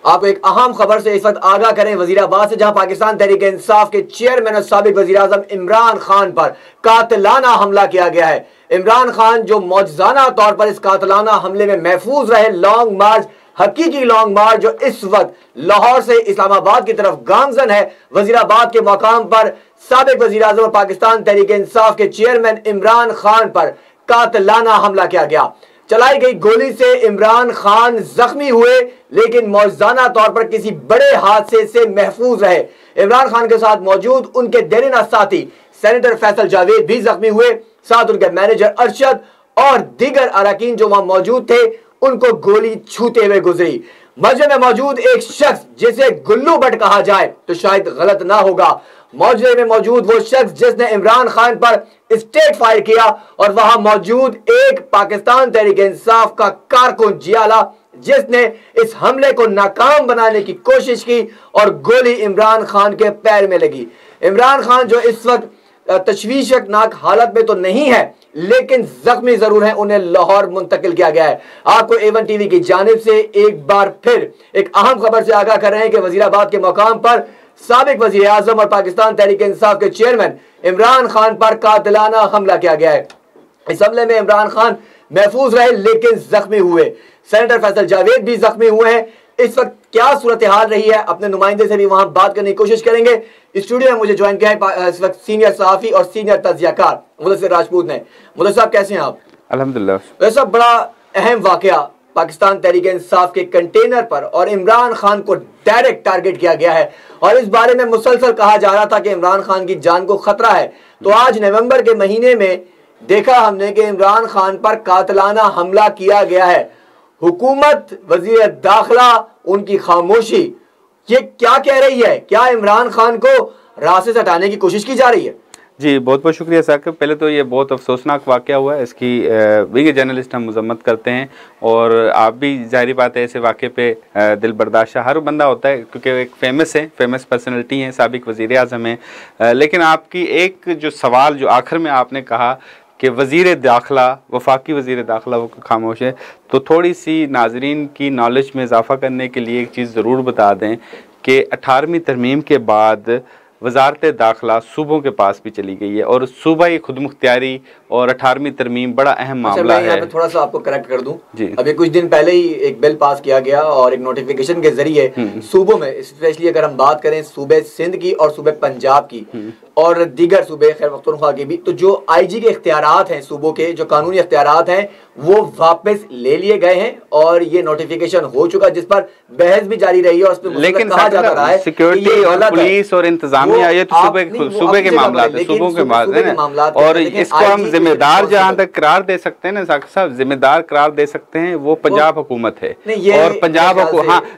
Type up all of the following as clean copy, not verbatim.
आपको एक अहम खबर से इस वक्त आगाह करें वजीराबाद से, जहां पाकिस्तान तहरीक इंसाफ के चेयरमैन और साबिक वजीर आजम इमरान खान पर कातिलाना हमला किया गया है। इमरान खान जो मौजूदा तौर पर इस कातिलाना हमले में महफूज रहे, लॉन्ग मार्च, हकीकी लॉन्ग मार्च जो इस वक्त लाहौर से इस्लामाबाद की तरफ गामजन है, वजीराबाद के मकाम पर साबिक वजीर आजम और पाकिस्तान तहरीक इंसाफ के चेयरमैन इमरान खान पर कातिलाना हमला किया गया। चलाई गई गोली से इमरान खान जख्मी हुए, लेकिन मौजूदा तौर पर किसी बड़े हादसे से महफूज रहे। इमरान खान के साथ मौजूद उनके देरीना साथी सेनेटर फैसल जावेद भी जख्मी हुए, साथ उनके मैनेजर अरशद और दीगर अरकान जो वहां मौजूद थे उनको गोली छूते हुए गुजरी। मस्जिद में मौजूद एक शख्स जिसे गुल्लू भट्ट कहा जाए तो शायद गलत ना होगा, मौजूद में मौजूद वो शख्स जिसने इमरान खान पर स्टेट फायर किया, और वहां मौजूद एक पाकिस्तान तहरीक इंसाफ का कारकुन जियाला जिसने इस हमले को नाकाम बनाने की कोशिश की और गोली इमरान खान के पैर में लगी। इमरान खान जो इस वक्त तशवीशनाक हालत में तो नहीं है, लेकिन जख्मी जरूर है, उन्हें लाहौर मुंतकिल किया गया है। आपको A1 टीवी की जानिब से एक बार फिर एक अहम खबर से आगाह कर रहे हैं कि वजीराबाद के मकाम पर साबिक वजीर आजम और पाकिस्तान तहरीक इंसाफ के चेयरमैन इमरान खान पर कातिलाना हमला किया गया है। इस हमले में इमरान खान महफूज रहे लेकिन जख्मी हुए, सेनेटर फैसल जावेद भी जख्मी हुए हैं। इस वक्त क्या सूरत हाल रही है, अपने नुमाइंदे से भी वहां बात करने की कोशिश करेंगे। स्टूडियो में मुझे ज्वाइन किया है इस वक्त सीनियर सहाफी और सीनियर तज्जियाकार मुदस्सिर राजपूत ने। मुदस्सिर साहब कैसे हैं आप? अल्हम्दुलिल्लाह। वैसा बड़ा अहम वाकया पाकिस्तान तहरीक इंसाफ के कंटेनर पर और इमरान खान को डायरेक्ट टारगेट किया गया है, और इस बारे में मुसलसल कहा जा रहा था कि इमरान खान की जान को खतरा है। तो आज नवंबर के महीने में देखा हमने कि इमरान खान पर कातिलाना हमला किया गया है। हुकूमत, वजीर दाखिला, उनकी खामोशी, ये क्या कह रही है? क्या इमरान खान को रास्ते से हटाने की कोशिश की जा रही है? जी बहुत बहुत शुक्रिया साकिब। पहले तो ये बहुत अफसोसनाक वाक़या हुआ है, इसकी बिग जर्नलिस्ट हम मज़म्मत करते हैं, और आप भी ज़ाहिर बात है ऐसे वाक़े पे दिल बर्दाश्त हर बंदा होता है, क्योंकि एक फेमस पर्सनैलिटी हैं, साबिक वज़ीर आज़म हैं। लेकिन आपकी एक जो सवाल जो आखिर में आपने कहा कि वज़ीर दाखिला, वफाकी वज़ीर दाखिला वो खामोश है, तो थोड़ी सी नाजरीन की नॉलेज में इजाफ़ा करने के लिए एक चीज़ ज़रूर बता दें कि 18वीं तरमीम के बाद वजारत दाखिला सूबों के पास भी चली गई है, और सूबाई खुद मुख्तियारी और 18वीं तरमीम बड़ा अहम मामला है। मैं थोड़ा सा आपको करेक्ट कर दूं जी। अभी कुछ दिन पहले ही एक बिल पास किया गया और एक नोटिफिकेशन के जरिए सूबों में, स्पेशली अगर हम बात करें सूबे सिंध की और सूबे पंजाब की और दीगर सूबे खैर पख्तूनख्वा की भी, तो जो IG के इख्तियारात हैं, सूबों के जो कानूनी इख्तियारात हैं, वो वापस ले लिए गए हैं, और ये नोटिफिकेशन हो चुका जिस पर बहस भी जारी रही है, और उस पर लेकिन कहा जाता रहा है सिक्योरिटी और पुलिस और इंतजामिया, ये तो सूबे के मामला है, सूबों के मामला, और इसको हम जिम्मेदार जहाँ तक करार दे सकते हैं ना साकिब साहब, जिम्मेदार करार दे सकते हैं वो पंजाब हुकूमत है, और पंजाब हुकूमत, हाँ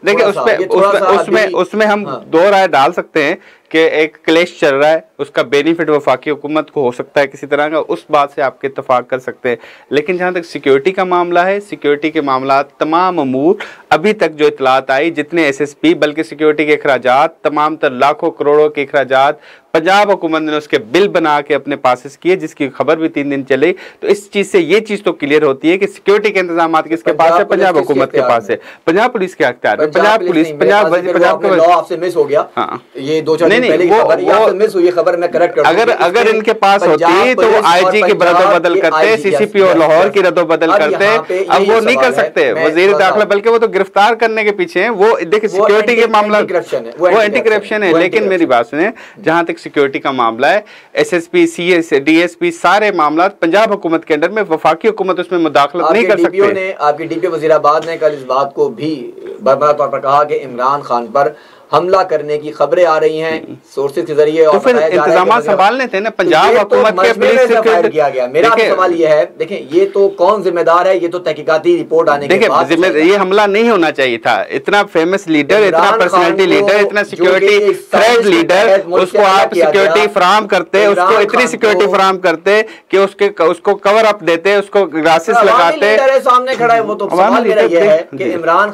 देखिए उसमें हम दो राय डाल सकते हैं कि एक क्लेश चल रहा है, उसका बेनिफिट वफाकी हुकूमत को हो सकता है किसी तरह का, उस बात से आपके इत्तफाक कर सकते हैं। लेकिन जहाँ तक सिक्योरिटी का मामला है, सिक्योरिटी के मामला तमाम अमूर अभी तक जो इतलात आई, जितने SSP, बल्कि सिक्योरिटी के अखराजात, तमाम तर लाखों करोड़ों के अखराजात पंजाब हुकूमत ने उसके बिल बना के अपने पास किए, जिसकी खबर भी 3 दिन चली। तो इस चीज़ से ये चीज़ तो क्लियर होती है कि सिक्योरिटी के इंतजाम किसके पास है? पंजाब हुकूमत के पास है, पंजाब पुलिस के अख्तियार में, पंजाब पुलिस, पंजाब आपसे मिस हो गया। हाँ, ये 2-4 दिन पहले की मिस हुई खबर, मैं करेक्ट कर दूं। अगर इनके पास होती तो वो IG की रद्दोबदल करते, CCP और लाहौर की रद्दोबदल करते, अब वो नहीं कर सकते। वजीर दाखिला बल्कि वो तो गिरफ्तार करने के पीछे हैं, वो देखिए सिक्योरिटी के मामला वो एंटी करप्शन है। लेकिन मेरी बात सुने, जहां तक सिक्योरिटी का मामला है, SSP, CS, DSP सारे मामला पंजाब हुकूमत के अंडर में, वफाकी हुकूमत उसमें मुदाखलत नहीं कर सकते। आपकी DPO वजीराबाद ने कल इस बात को भी बरबरा तौर पर कहा कि इमरान खान पर हमला करने की खबरें आ रही हैं सोर्सेज के जरिए, तो फिर इंतजाम संभालने थे ना पंजाब हुकूमत के फायर किया गया। मेरा सवाल ये है, देखें ये तो कौन जिम्मेदार है, ये तो तहकीकाती रिपोर्ट आने के बाद, ये हमला नहीं होना चाहिए था। इतना फेमस लीडर, इतना पर्सनालिटी लीडर, इतना सिक्योरिटी थ्रेड लीडर, उसको आप सिक्योरिटी फराहम करते, उसको इतनी सिक्योरिटी फराहम करते कि उसको कवर अप देते, उसको ग्लासेस लगाते, सामने खड़ा है वो। तो सवाल मेरा ये है कि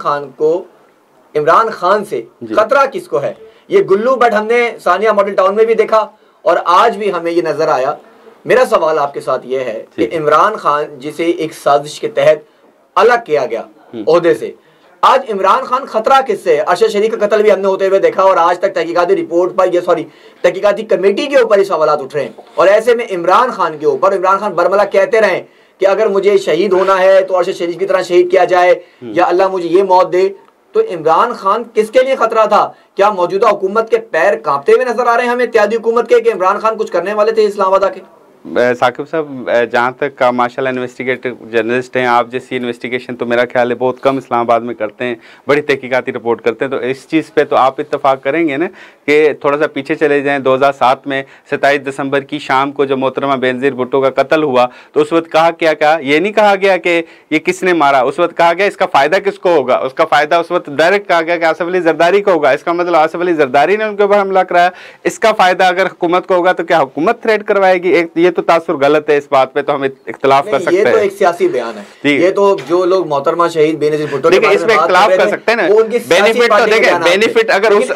इमरान खान से खतरा किसको है? ये गुल्लू भट्ट हमने सानिया मॉडल टाउन में भी देखा और आज भी हमें ये नजर आया। मेरा सवाल आपके साथ ये है कि इमरान खान जिसे एक साजिश के तहत अलग किया गया ओहदे से, आज इमरान खान खतरा किससे है? अरशद शरीफ का कत्ल भी हमने होते हुए देखा और आज तक तहकीकाती रिपोर्ट पर तहकीकाती कमेटी के ऊपर ही सवाल उठ रहे हैं। और ऐसे में इमरान खान के ऊपर इमरान खान बरमला कहते रहे कि अगर मुझे शहीद होना है तो अरशद शरीफ की तरह शहीद किया जाए या अल्लाह मुझे ये मौत दे। तो इमरान खान किसके लिए खतरा था? क्या मौजूदा हुकूमत के पैर कांपते हुए नजर आ रहे हैं हमें इत्तेहादी हुकूमत के कि इमरान खान कुछ करने वाले थे इस्लामाबाद आके? साकिब साहब, जहाँ तक का माशाल्लाह इन्वेस्टिगेटिव जर्नलिस्ट हैं, आप जैसी इन्वेस्टिगेशन तो मेरा ख्याल है बहुत कम इस्लामाबाद में करते हैं, बड़ी तहकीकाती रिपोर्ट करते हैं। तो इस चीज़ पे तो आप इत्तेफाक करेंगे ना कि थोड़ा सा पीछे चले जाएं। 2007 में 27 दिसंबर की शाम को जब मोहतरमा बेनज़ीर भुट्टो का कत्ल हुआ तो उस वक्त कहा ये नहीं कहा गया कि ये किसने मारा, उस वक्त कहा गया इसका फ़ायदा किसको होगा। उसका फ़ायदा उस वक्त डायरेक्ट कहा गया कि आसिफ अली जरदारी को होगा। इसका मतलब आसिफ अली जरदारी ने उनके ऊपर हमला कराया। इसका फ़ायदा अगर हुकूमत को होगा तो क्या हुकूमत थ्रेट करवाएगी? ये तो तासुर गलत है। इस बात पे तो हम इख्तिलाफ कर सकते हैं। ये तो एक सियासी बयान है। ये तो जो लोग मोहतरमा शहीद बेनज़ीर भुट्टो के इसमें इख्तिलाफ कर सकते हैं ना। बेनिफिट तो देखें, बेनिफिट अगर उस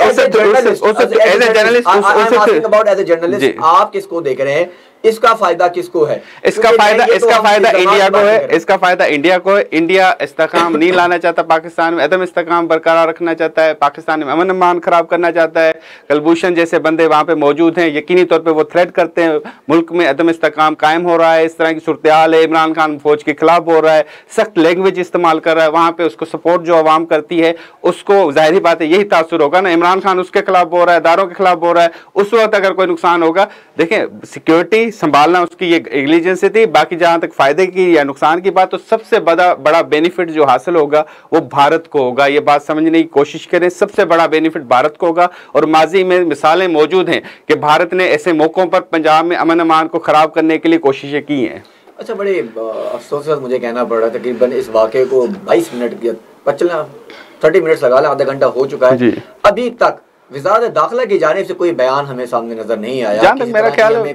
एज ए जर्नलिस्ट आप किसको देख रहे हैं? इसका फायदा किसको है? इसका फायदा इंडिया को है। इसका फायदा इंडिया को है। इंडिया इस्तेकाम नहीं लाना चाहता, पाकिस्तान में अदम इस्तेकाम बरकरार रखना चाहता है, पाकिस्तान में अमन अमान खराब करना चाहता है। कलभूषण जैसे बंदे वहां पे मौजूद हैं, यकीनी तौर पे वो थ्रेट करते हैं। मुल्क में अदम इस्तेकाम कायम हो रहा है, इस तरह की सूरत हाल है। इमरान खान फौज के खिलाफ बोल रहा है, सख्त लैंग्वेज इस्तेमाल कर रहा है। वहां पे उसको सपोर्ट जो अवाम करती है उसको जाहिर बात है यही तासुर होगा ना। इमरान खान उसके खिलाफ बोल रहा है, इदारों के खिलाफ बोल रहा है, उस वक्त अगर कोई नुकसान होगा, देखें सिक्योरिटी संभालना उसकी ये इंटेलिजेंस से थी। बाकी जहां तक फायदे की या नुकसान की बात, तो सबसे बड़ा बेनिफिट जो हासिल होगा वो भारत को होगा। ये बात समझने की कोशिश करें, सबसे बड़ा बेनिफिट भारत को होगा। और माजी में मिसालें मौजूद हैं कि भारत ने ऐसे मौकों पर पंजाब में अमन अमान को खराब करने के लिए कोशिशें की हैं। अच्छा, बड़े अफसोस से मुझे कहना पड़ रहा है, तकरीबन इस वाक़े को 22 मिनट या 30 मिनट लगा लें, आधा घंटा हो चुका है, अभी तक वज़ारत दाखिला की जानिब से कोई बयान हमें सामने नजर नहीं आया। जहाँ तक मेरा ख्याल हमें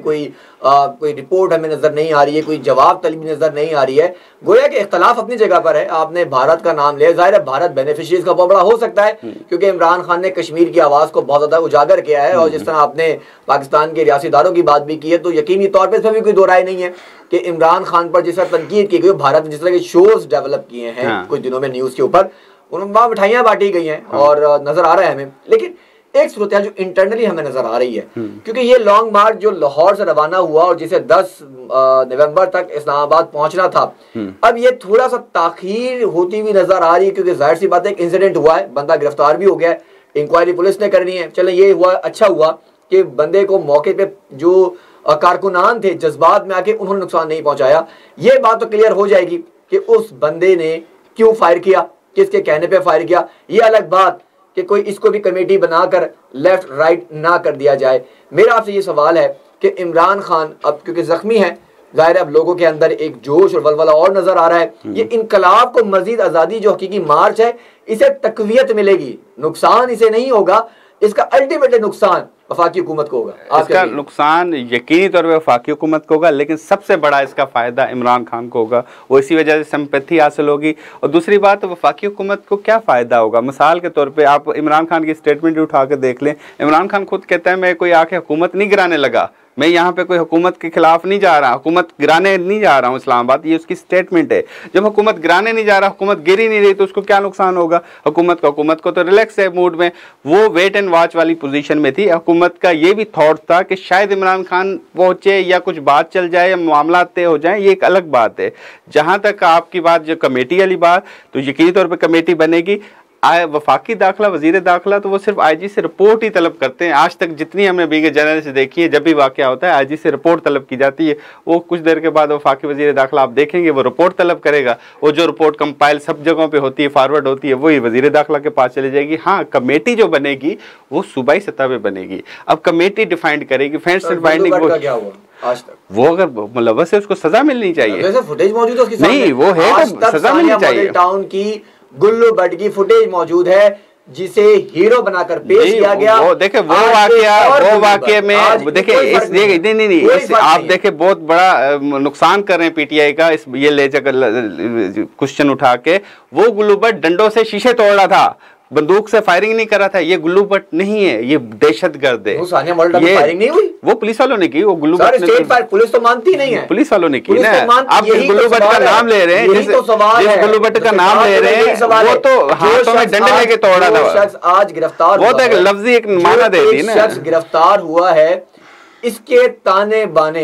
कोई रिपोर्ट हमें नजर नहीं आ रही है, कोई जवाब तलबी नजर नहीं आ रही है। गोया कि इख्तलाफ अपनी जगह पर है। आपने भारत का नाम लिया, जाहिर है भारत बेनिफिशियरीज का बहुत बड़ा हो सकता है, क्योंकि इमरान खान ने कश्मीर की आवाज़ को बहुत ज़्यादा उजागर किया है। और जिस तरह आपने पाकिस्तान के रियासी इदारों की बात भी की है, तो यकीनी तौर पर इसमें भी कोई दो राय नहीं है कि इमरान खान पर जिस तरह तनकीद की गई, भारत ने जिस तरह के शोज डेवलप किए हैं कुछ दिनों में न्यूज़ के ऊपर, उनमें मिठाइयाँ बांटी गई हैं और नजर आ रहा है हमें। लेकिन एक सूरत जो इंटरनली हमें नजर आ रही है, क्योंकि ये लॉन्ग मार्च जो लाहौर से रवाना हुआ और जिसे 10 नवंबर तक इस्लामाबाद पहुंचना था, अब ये थोड़ा सा ताखीर होती हुई नजर आ रही है। क्योंकि जाहिर सी बात है, एक इंसिडेंट हुआ है, बंदा गिरफ्तार भी हो गया है, इंक्वायरी पुलिस ने करनी है। चले ये हुआ, अच्छा हुआ कि बंदे को मौके पे जो कारकुनान थे जज्बात में आके उन्होंने नुकसान नहीं पहुंचाया। ये बात तो क्लियर हो जाएगी कि उस बंदे ने क्यों फायर किया, किसके कहने पे फायर किया। ये अलग बात कि कोई इसको भी कमेटी बनाकर लेफ्ट राइट ना कर दिया जाए। मेरा आपसे ये सवाल है कि इमरान खान अब क्योंकि जख्मी है, जाहिर है अब लोगों के अंदर एक जोश और वलवला और नजर आ रहा है। ये इनकलाब को मजीद आज़ादी जो हकीकी मार्च है, इसे तकवीयत मिलेगी, नुकसान इसे नहीं होगा। इसका अल्टीमेटली नुकसान वफाकी हुकूमत को होगा। इसका नुकसान यकीनी तौर पर वफाकी हुकूमत को होगा, लेकिन सबसे बड़ा इसका फ़ायदा इमरान खान को होगा। वो इसी वजह से सिंपैथी हासिल होगी। और दूसरी बात, वफाकी हुकूमत को क्या फ़ायदा होगा? मिसाल के तौर पे आप इमरान खान की स्टेटमेंट उठा के देख लें। इमरान खान खुद कहता है मैं कोई आके हुकूमत नहीं गिराने लगा, मैं यहाँ पे कोई हुकूमत के खिलाफ नहीं जा रहा, हुकूमत गिराने नहीं जा रहा हूँ इस्लामाबाद। ये उसकी स्टेटमेंट है। जब हुकूमत गिराने नहीं जा रहा, हुकूमत गिर ही नहीं रही, तो उसको क्या नुकसान होगा? हुकूमत को तो रिलैक्स है मूड में, वो वेट एंड वॉच वाली पोजीशन में थी। हुकूमत का ये भी थॉट था कि शायद इमरान खान पहुंचे या कुछ बात चल जाए या मामला तय हो जाए, ये एक अलग बात है। जहाँ तक आपकी बात जो कमेटी वाली बात, तो यकीनी तौर पर कमेटी बनेगी। वफाकी दाखिला, वजीर दाखिला तो वो सिर्फ आईजी से रिपोर्ट ही तलब करते हैं। आज तक जितनी हमने बीगे जर्नलिस्ट देखी है, जब भी वाकया होता है आईजी से रिपोर्ट तलब की जाती है। वो कुछ देर के बाद वफाकी वजीर दाखिला आप देखेंगे वो रिपोर्ट तलब करेगा। वो जो रिपोर्ट कंपाइल सब जगहों पे होती है, फॉरवर्ड होती है, वही वजीर दाखिला के पास चली जाएगी। हाँ, कमेटी जो बनेगी वो सूबाई सतह पे बनेगी। अब कमेटी डिफाइंड करेगी, फ्रेंड्स डिफाइंडिंग आज तक वो अगर मुलव्वस है उसको सजा मिलनी चाहिए। फुटेज मौजूद है उसकी, नहीं वो है तो सजा मिलनी चाहिए। टाउन की गुल्लू भट्ट की फुटेज मौजूद है जिसे हीरो बनाकर पेश किया गया। वो देखे वो वाकये में देखे नहीं आप देखे बहुत बड़ा नुकसान कर रहे हैं पीटीआई का। इस ये ले जाकर क्वेश्चन उठा के वो गुल्लू भट्ट डंडों से शीशे तोड़ रहा था, बंदूक से फायरिंग नहीं कर रहा था, ये गुल्लू भट्ट नहीं है, ये दहशतगर्द है। ये फायरिंग नहीं हुई, वो पुलिस वालों ने की, वो गुल्लू भट्ट ने, पुलिस तो मानती नहीं है, पुलिस वालों ने की ना। आप गुल्लू भट्ट का नाम ले रहे हैं, जिस गुल्लू भट्ट का नाम ले रहे हैं वो तो हाथों में डंडे लेके तोड़ा था। आज गिरफ्तार, वो तो एक लफ्जी एक माना दे दी ना, शख्स गिरफ्तार हुआ है, इसके ताने बाने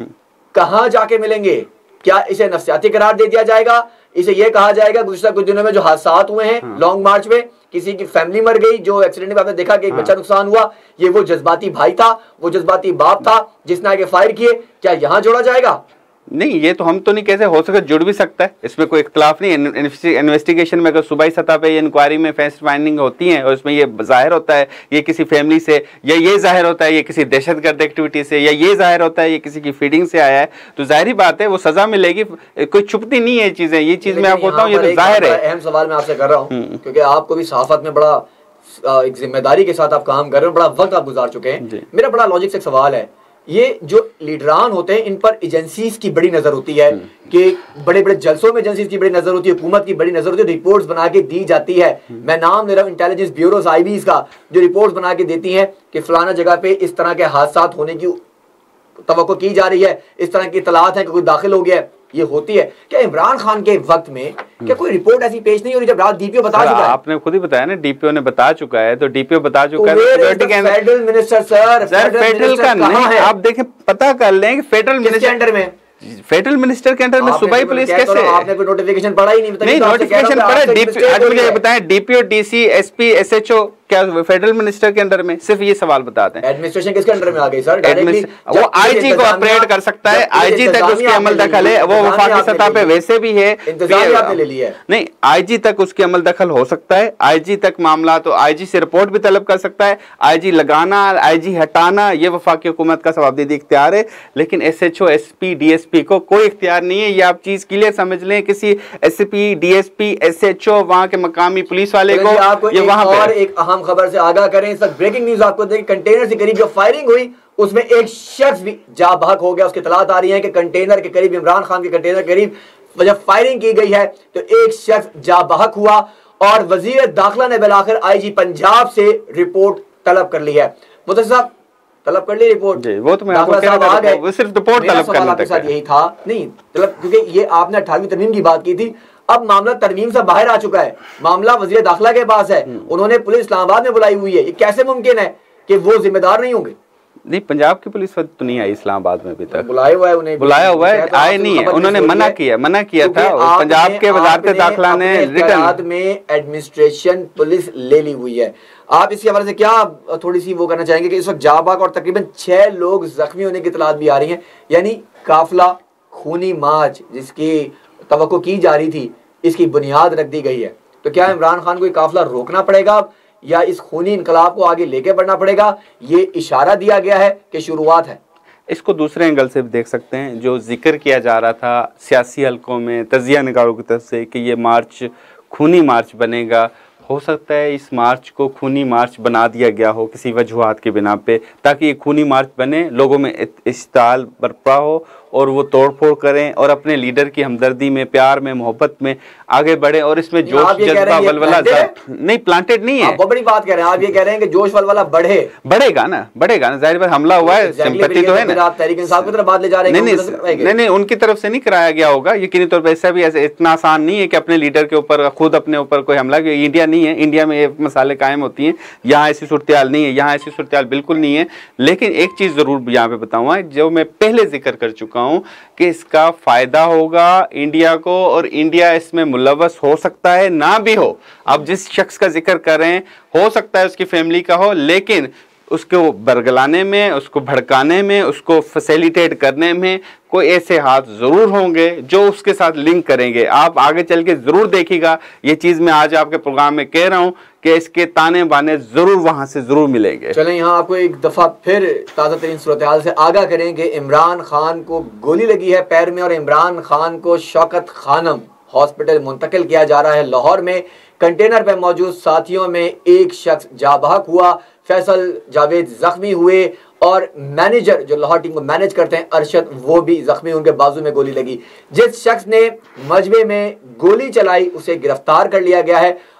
कहां जाके मिलेंगे? क्या इसे नफ्सियाती करार दे दिया जाएगा? इसे यह कहा जाएगा गुज़श्ता कुछ दिनों में जो हादसा हुए हैं लॉन्ग मार्च में, किसी की फैमिली मर गई, जो एक्सीडेंट में आपने देखा कि एक बच्चा नुकसान हुआ, ये वो जज्बाती भाई था, वो जज्बाती बाप था जिसने आगे फायर किए, क्या यहां जोड़ा जाएगा? नहीं, ये तो हम तो नहीं कैसे हो सकता, जुड़ भी सकता है, इसमें कोई इख्तलाफ नहीं है। इन्वेस्टिगेशन में अगर सूबाई सतह पे ये इंक्वायरी में फैक्ट फाइंडिंग होती है और इसमें ये जाहिर होता है ये किसी फैमिली से, या ये जाहिर होता है ये किसी दहशतगर्द एक्टिविटी से, या ये जाहिर होता है ये किसी की फीडिंग से आया है, तो जाहिर बात है वो सजा मिलेगी, कोई छुपती नहीं है चीजें, ये चीज मैं आपको बताऊं, ये तो जाहिर है। अहम सवाल मैं आपसे कर रहा हूँ, क्योंकि आपको भी सहाफत में बड़ा एक जिम्मेदारी के साथ आप काम कर रहे हो, बड़ा वक्त आप गुजार चुके हैं। मेरा बड़ा लॉजिक से सवाल है, ये जो लीडरान होते हैं इन पर एजेंसीज की बड़ी नजर होती है कि बड़े बड़े जलसों में एजेंसीज की बड़ी नजर होती है, हुकूमत की बड़ी नजर होती है, रिपोर्ट्स बना के दी जाती है। मैं नाम ले रहा हूँ इंटेलिजेंस ब्यूरोस आईबीज का, जो रिपोर्ट्स बना के देती हैं कि फलाना जगह पे इस तरह के हादसा होने की तवक्को की जा रही है, इस तरह की इतलात है कि कोई दाखिल हो गया है, ये होती है। क्या इमरान खान के वक्त में क्या कोई रिपोर्ट ऐसी पेश नहीं हो रही जब रात डीपीओ बता चुका है? आपने खुद ही बताया ना, डीपीओ ने बता चुका है, तो डीपीओ बता चुका है, फेडरल मिनिस्टर सर फेडरल का नहीं, आप देखें पता कर लें कि फेडरल मिनिस्टर के अंडर में, फेडरल मिनिस्टर के अंडर में सूबाई पुलिस कैसे? आपने कोई नोटिफिकेशन पढ़ा ही नहीं? नहीं, नोटिफिकेशन पढ़ा, आज मुझे बताएं डीपीओ, डीसी, एसपी, एसएचओ क्या फेडरल मिनिस्टर के अंडर में? सिर्फ ये सवाल बताते हैं। एडमिनिस्ट्रेशन किसके अंडर में आ गई सर? वो आईजी को ऑपरेट कर सकता है, आईजी तक उसकी अमल दखल है, वो वफाकी सतह पे वैसे भी है, आपने ले लिया है। नहीं, आईजी तक उसकी अमल दखल हो सकता है, आईजी तक मामला, तो आईजी से रिपोर्ट भी तलब कर सकता है, आईजी लगाना, आईजी हटाना, ये वफाकी हुकूमत का जवाबदेही इख्तियार है, लेकिन एसएचओ, एसपी, डीएसपी को कोई इख्तियार नहीं है। ये आप चीज क्लियर समझ लें, किसी एसपी, डीएसपी, एसएचओ, वहां के मकामी पुलिस वाले को ये वहां पर एक अहम खबर से आगाह करें। इस वक्त ब्रेकिंग न्यूज आपको देखें, कंटेनर से करीब जो फायरिंग हुई उसमें एक शख्स भी जा बहक हो गया। उसकी इत्तलात आ रही है कि कंटेनर के करीब, इमरान खान के कंटेनर के करीब जब फायरिंग की गई है तो एक शख्स जा बहक हुआ और वजीर दाखिला ने बिलाखिर आईजी पंजाब से रिपोर्ट तलब कर ली है। मुदस्सिर साहब तलब कर ली रिपोर्ट? वो तो मैं आपको कह रहा था, वो सिर्फ रिपोर्ट तलब करने तक है। यही था नहीं तलब, क्योंकि ये आपने 18वीं तरमीम की बात की थी, अब मामला तरमीम से बाहर आ चुका है, मामला वजीर दाखिला के पास है, उन्होंने पुलिस इस्लामाबाद में बुलाई हुई है। ये कैसे मुमकिन है कि वो जिम्मेदार नहीं होंगे? नहीं, पंजाब की पुलिस तो नहीं आई इस्लामाबाद में अभी तक, बुलाया हुआ है उन्हें, बुलाया हुआ है, आए नहीं है, उन्होंने मना किया था पंजाब के वज़ारत दाखिला ने रिटर्न में एडमिनिस्ट्रेशन पुलिस ले ली हुई है। आप इसके हवाले से क्या थोड़ी सी वो करना चाहेंगे कि इस वक्त जाबाग और तकरीबन 6 लोग जख्मी होने की इत्तलात भी आ रही हैं, यानी काफिला खूनी मार्च जिसकी तवक्को की जा रही थी इसकी बुनियाद रख दी गई है, तो क्या इमरान खान को ये काफिला रोकना पड़ेगा या इस खूनी इनकलाब को आगे लेके बढ़ना पड़ेगा? ये इशारा दिया गया है कि शुरुआत है। इसको दूसरे एंगल से भी देख सकते हैं, जो जिक्र किया जा रहा था सियासी हलकों में तजिया निगारों की तरफ से कि ये मार्च खूनी मार्च बनेगा, हो सकता है इस मार्च को खूनी मार्च बना दिया गया हो किसी वजूहात की बिना पे, ताकि ये खूनी मार्च बने, लोगों में इश्ताल बरपा हो और वो तोड़फोड़ करें और अपने लीडर की हमदर्दी में, प्यार में, मोहब्बत में आगे बढ़े। और इसमें जोश जज्बा वलवला नहीं, प्लांटेड नहीं है, बहुत बड़ी बात कह रहे हैं आप, ये कह रहे हैं कि जोश वलवला बढ़ेगा ना, जाहिर बात हमला हुआ है, सिंपैथी तो है ना, आप तहरीक इंसाफ की तरफ बात ले जा रहे हैं। नहीं, उनकी तरफ से नहीं कराया गया होगा यकीनी तौर पर, ऐसा भी ऐसे इतना आसान नहीं है कि अपने लीडर के ऊपर खुद अपने ऊपर कोई हमला, इंडिया नहीं है, इंडिया में ये मसाले कायम होती हैं, यहाँ ऐसी सूरत नहीं है, यहाँ ऐसी सूरत बिल्कुल नहीं है। लेकिन एक चीज जरूर यहाँ पे बताऊंगा जो मैं पहले जिक्र कर चुका हूँ कि इसका फायदा होगा इंडिया को, और इंडिया इसमें मुलव्वस हो सकता है, ना भी हो। अब जिस शख्स का जिक्र कर रहे हैं हो सकता है उसकी फैमिली का हो, लेकिन उसको बरगलाने में, उसको भड़काने में, उसको फैसिलिटेट करने में कोई ऐसे हाथ जरूर होंगे जो उसके साथ लिंक करेंगे। आप आगे चल के जरूर देखिएगा, ये चीज मैं आज आपके प्रोग्राम में कह रहा हूं कि इसके ताने बाने जरूर वहां से जरूर मिलेंगे। चलें यहाँ आपको एक दफा फिर ताज़ा तरीन सूरत हाल से आगाह करें कि इमरान खान को गोली लगी है पैर में और इमरान खान को शौकत खानम हॉस्पिटल मुंतकिल किया जा रहा है लाहौर में। कंटेनर पर मौजूद साथियों में एक शख्स जाबाक हुआ, फैसल जावेद जख्मी हुए और मैनेजर जो लाहौर टीम को मैनेज करते हैं अरशद, वो भी जख्मी, उनके बाजू में गोली लगी। जिस शख्स ने मजमे में गोली चलाई उसे गिरफ्तार कर लिया गया है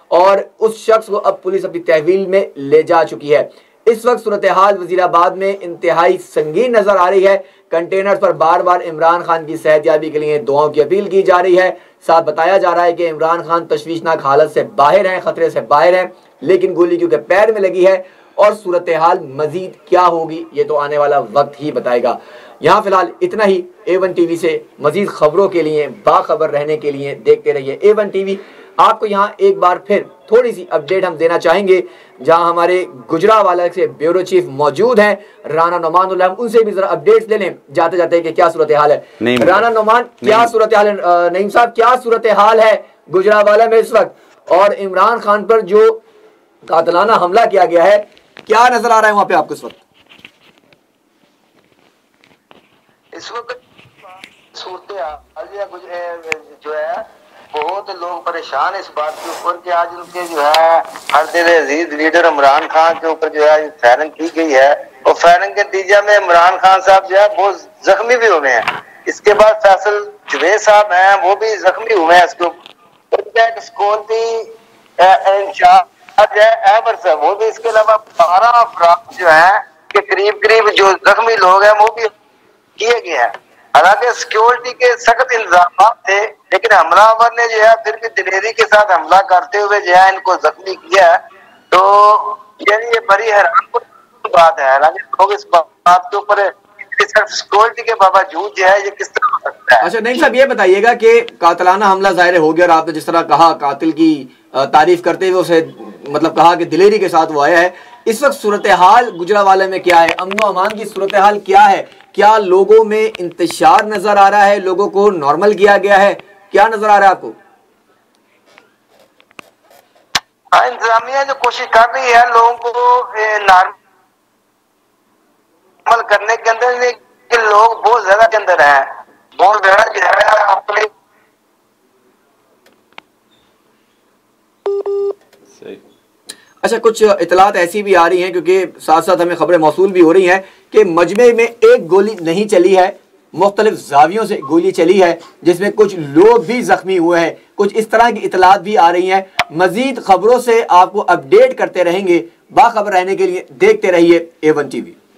और उस शख्स को अब पुलिस अपनी तहवील में ले जा चुकी है। इस वक्त सूरत हाल वजीराबाद में इंतहाई संगीन नजर आ रही है। कंटेनर्स पर बार बार इमरान खान की सेहतयाबी के लिए दुआओं की अपील की जा रही है। साथ बताया जा रहा है कि इमरान खान तशवीशनाक हालत से बाहर हैं, खतरे से बाहर हैं, लेकिन गोली क्योंकि पैर में लगी है और सूरत हाल मजीद क्या होगी ये तो आने वाला वक्त ही बताएगा। यहाँ फिलहाल इतना ही। A1 TV से मजीद खबरों के लिए, बाखबर रहने के लिए देखते रहिए A1 TV। आपको यहाँ एक बार फिर थोड़ी सी अपडेट हम देना चाहेंगे, जहाँ हमारे गुजरावाला से ब्यूरो चीफ मौजूद हैं राना नोमान, हम उनसे भी जरा अपडेट्स ले लें जाते जाते कि क्या सूरत हाल है। राना नोमान, क्या सूरत हाल है? नईम साहब, क्या सूरत हाल है गुजरावाला में इस वक्त, और इमरान खान पर जो कातलाना हमला किया गया है क्या नजर आ रहा है वहां पे आपको इस वक्त? इस वक्त सूरत हाल जो है बहुत लोग परेशान इस बात के ऊपर कि आज उनके जो है हर दिल अजीज लीडर इमरान खान के ऊपर जो है फायरिंग की गई है, और फायरिंग के नतीजा में इमरान खान साहब जो है बहुत जख्मी भी हुए हैं। इसके बाद फैसल जुबैर साहब हैं, वो भी जख्मी हुए हैं। इसके ऊपर सिक्योरिटी इंचार्ज है एवर साहब, वो भी। इसके अलावा 12 अफराद जो है के करीब जो जख्मी लोग हैं वो भी किए गए हैं। हालांकि सिक्योरिटी के सख्त इंतजाम थे, लेकिन हमलावर ने जो है फिर भी दिलेरी के साथ हमला करते हुए जो है इनको जख्मी किया। तो यानी ये बड़ी हैरान बात है। हालांकि लोग इस बात के ऊपर सिक्योरिटी के बावजूद जो है ये किस तरह हो सकता है। अच्छा नहीं साहब, ये बताइएगा कि कातलाना हमला जाहिर हो गया और आपने जिस तरह कहा कातिल की तारीफ करते हुए उसे मतलब कहा कि दिलेरी के साथ वो आया है, इस वक्त सूरत हाल गुजरावाला में क्या है? अमन अमान की सूरत हाल क्या है? क्या लोगों में इंतशार नजर आ रहा है? लोगों को नॉर्मल किया गया है? क्या नजर आ रहा है आपको? हाँ, इंतजामिया जो कोशिश कर रही है लोगों को नॉर्मल करने के अंदर, लेकिन लोग बहुत ज्यादा के अंदर है, बहुत ज्यादा जो है अपने अच्छा कुछ इतलात ऐसी भी आ रही हैं, क्योंकि साथ साथ हमें खबरें मौसूल भी हो रही हैं कि मजमे में एक गोली नहीं चली है, मुख्तलिफ जावियों से गोली चली है जिसमें कुछ लोग भी जख्मी हुए हैं। कुछ इस तरह की इतलात भी आ रही हैं। मजीद खबरों से आपको अपडेट करते रहेंगे। बाखबर रहने के लिए देखते रहिए A1 TV।